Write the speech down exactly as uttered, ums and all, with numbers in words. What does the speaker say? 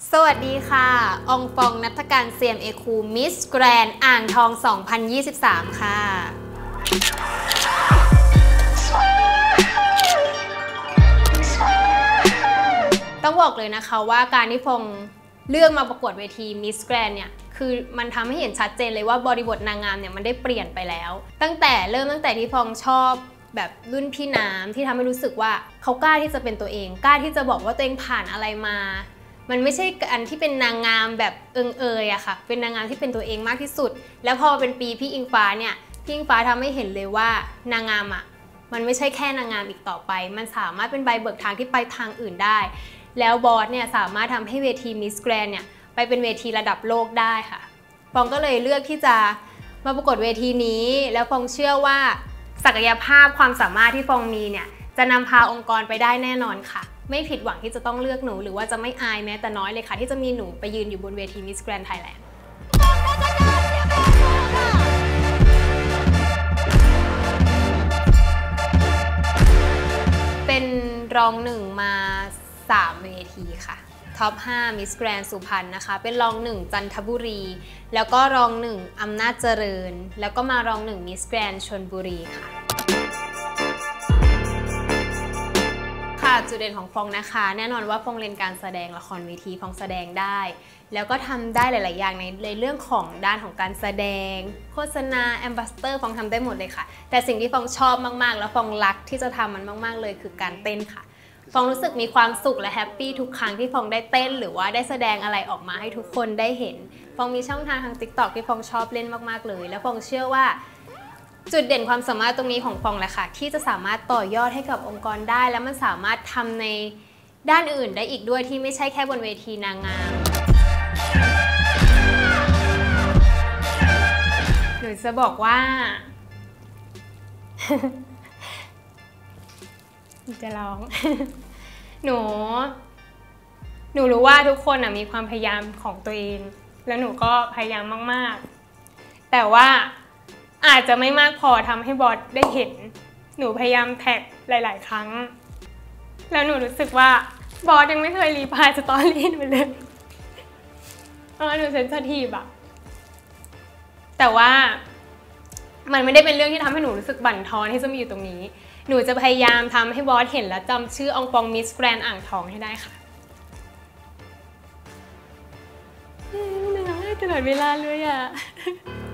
สวัสดีค่ะอองฟองณัฐการ ซี เอ็ม เอ คูมิสแกรนด์อ่างทอง สองพันยี่สิบสาม ค่ะ ต้องบอกเลยนะคะว่าการที่ฟองเลือกมาประกวดเวทีมิสแกรนด์เนี่ยคือมันทำให้เห็นชัดเจนเลยว่าบริบทนางงามเนี่ยมันได้เปลี่ยนไปแล้ว ตั้งแต่เริ่มตั้งแต่ที่ฟองชอบแบบรุ่นพี่น้ำที่ทำให้รู้สึกว่าเขากล้าที่จะเป็นตัวเองกล้าที่จะบอกว่าตัวเองผ่านอะไรมามันไม่ใช่อันที่เป็นนางงามแบบเอิงเอยอะค่ะเป็นนางงามที่เป็นตัวเองมากที่สุดแล้วพอเป็นปีพี่อิงฟ้าเนี่ยพี่อิงฟ้าทำให้เห็นเลยว่านางงามอะมันไม่ใช่แค่นางงามอีกต่อไปมันสามารถเป็นใบเบิกทางที่ไปทางอื่นได้แล้วบอสเนี่ยสามารถทำให้เวทีมิสแกรนด์เนี่ยไปเป็นเวทีระดับโลกได้ค่ะฟองก็เลยเลือกที่จะมาประกวดเวทีนี้แล้วฟองเชื่อว่าศักยภาพความสามารถที่ฟองมีเนี่ยจะนำพาองค์กรไปได้แน่นอนค่ะไม่ผิดหวังที่จะต้องเลือกหนูหรือว่าจะไม่อายแม้แต่น้อยเลยค่ะที่จะมีหนูไปยืนอยู่บนเวที Miss Grand Thailand เป็นรองหนึ่งมาสามเวทีค่ะท็อปห้า Miss Grand สุพรรณนะคะเป็นรองหนึ่งจันทบุรีแล้วก็รองหนึ่งอำนาจเจริญแล้วก็มารองหนึ่ง Miss Grand ชลบุรีค่ะจุดเด่นของฟองนะคะแน่นอนว่าฟองเรียนการแสดงละครเวทีฟองแสดงได้แล้วก็ทำได้หลายๆอย่างในในเรื่องของด้านของการแสดงโฆษณาแอมบาสเตอร์ฟองทำได้หมดเลยค่ะแต่สิ่งที่ฟองชอบมากๆแล้วฟองรักที่จะทำมันมากๆเลยคือการเต้นค่ะฟองรู้สึกมีความสุขและแฮปปี้ทุกครั้งที่ฟองได้เต้นหรือว่าได้แสดงอะไรออกมาให้ทุกคนได้เห็นฟองมีช่องทางทาง ติ๊กต็อก ที่ฟองชอบเล่นมากๆเลยแล้วฟองเชื่อว่าจุดเด่นความสามารถตรงนี้ของฟองแหละค่ะที่จะสามารถต่อยอดให้กับองค์กรได้แล้วมันสามารถทำในด้านอื่นได้อีกด้วยที่ไม่ใช่แค่บนเวทีนางงามหนูจะบอกว่า จะร้อง หนูหนูรู้ว่าทุกคนมีความพยายามของตัวเองแล้วหนูก็พยายามมากๆแต่ว่าอาจจะไม่มากพอทำให้บอสได้เห็นหนูพยายามแท็กหลายๆครั้งแล้วหนูรู้สึกว่าบอสยังไม่เคยรีพลายสตอรี่หนูเลยเออหนูเซนซิทีฟอะแต่ว่ามันไม่ได้เป็นเรื่องที่ทำให้หนูรู้สึกบั่นทอนที่จะมาอยู่ตรงนี้หนูจะพยายามทำให้บอสเห็นและจำชื่ออองฟองมิสแกรนด์อ่างทองให้ได้ค่ะเหนื่อยตลอดเวลาเลยอะ